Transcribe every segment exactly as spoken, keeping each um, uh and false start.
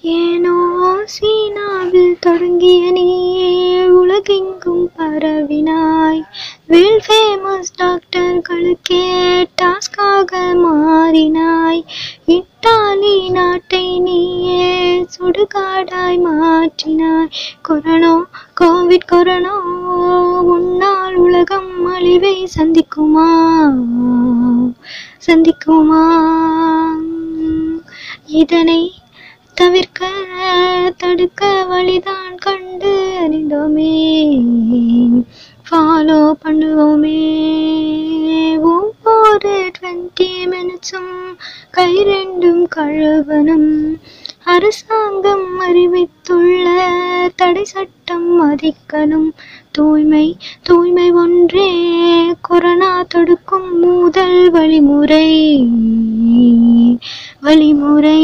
ஏனோ சீனாவில் தொடங்கிய நீயே உலகெங்கும் பரவினாய். வேல் ஃபேமஸ் டாக்டர்களுக்கே டாஸ்காக மாறினாய். இத்தாலி நாட்டை நீயே சுடுகாடாய் மாற்றினாய். கொரோனா கோவிட் கொரோனா உன்னால் உலகம் அழிவை சந்திக்குமா சந்திக்குமா இதனை தவிர்க்க தடுக்க வழிதான் கண்டு அறிந்தோமே, ஃபாலோ பண்ணுவோமே. ஒவ்வொரு டுவெண்ட்டி மினிட்ஸும் கை ரெண்டும் கழுவனும். அரசாங்கம் அறிவித்துள்ள தடை சட்டம் மதிக்கணும். தூய்மை தூய்மை ஒன்றே கொரோனா தடுக்கும் முதல் வழிமுறை வழிமுறை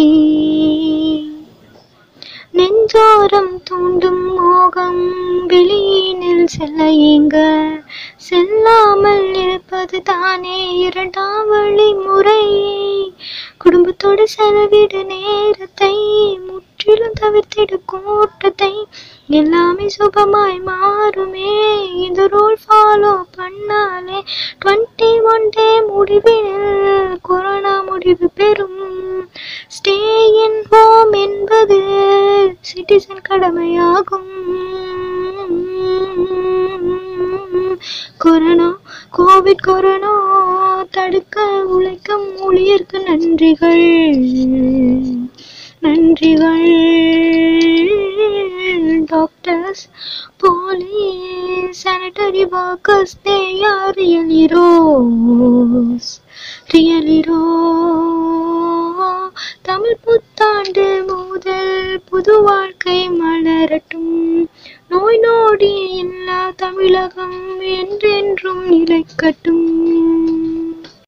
நெஞ்சோரம் தூண்டும் மோகம் வெளியினில் செல்ல ஏங்க செல்லாமல் இருப்பது தானே இரண்டாம் வழிமுறை. குடும்பத்தோடு செலவிடு நேரத்தை முற்றிலும் தவிர்த்திடு கூட்டத்தை, எல்லாமே சுபமாய் மாறுமே. இந்த ரூல் ஃபாலோ பண்ணாலே டுவெண்ட்டி ஒன் டே முடிவில் கொரோனா முடிவு பெறும். ஸ்டே இன் ஹோம் என்பது சிட்டிசன் கடமையாகும். கொரோனா கோவிட் கொரோனா தடுக்க உழைக்கும் ஊழியருக்கு நன்றிகள் நன்றிகள். Doctors, police, sanitary workers, they are real heroes, real heroes. Tamil புத்தாண்டு முதல் புது வாழ்க்கை மலரட்டும். நோய் நொடி இல்லா தமிழகம் என்றென்றும் நிலைக்கட்டும்.